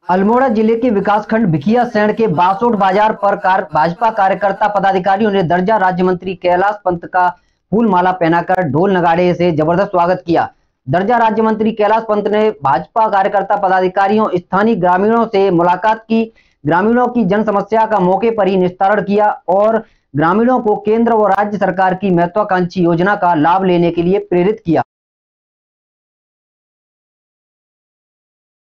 अल्मोड़ा जिले के विकासखंड भिकियासैंण के बासोट बाजार पर भाजपा कार्यकर्ता पदाधिकारियों ने दर्जा राज्य मंत्री कैलाश पंत का फूल माला पहनाकर ढोल नगाड़े से जबरदस्त स्वागत किया। दर्जा राज्य मंत्री कैलाश पंत ने भाजपा कार्यकर्ता पदाधिकारियों स्थानीय ग्रामीणों से मुलाकात की, ग्रामीणों की जन समस्या का मौके पर ही निस्तारण किया और ग्रामीणों को केंद्र व राज्य सरकार की महत्वाकांक्षी योजना का लाभ लेने के लिए प्रेरित किया।